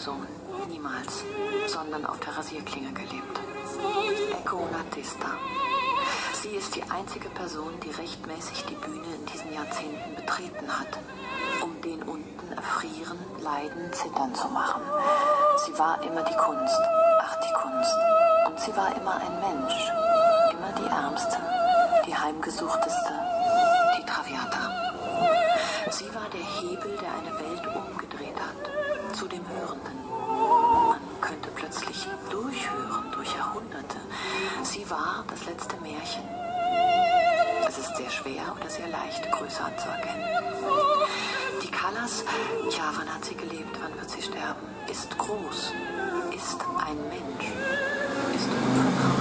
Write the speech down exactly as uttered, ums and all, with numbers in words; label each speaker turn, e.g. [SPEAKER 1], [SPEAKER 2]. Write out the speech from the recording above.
[SPEAKER 1] Person, niemals, sondern auf der Rasierklinge gelebt. Ecco un artista. Sie ist die einzige Person, die rechtmäßig die Bühne in diesen Jahrzehnten betreten hat, um den unten erfrieren, leiden, zittern zu machen. Sie war immer die Kunst, ach die Kunst. Und sie war immer ein Mensch, immer die Ärmste, die Heimgesuchteste, die Traviata. Sie war der Hebel, der eine Welt umgedreht hat, zu dem Hörenden. Man könnte plötzlich durchhören, durch Jahrhunderte. Sie war das letzte Märchen. Es ist sehr schwer oder sehr leicht, Größe anzuerkennen. Die Callas, ja, wann hat sie gelebt, wann wird sie sterben, ist groß, ist ein Mensch, ist unverbraucht.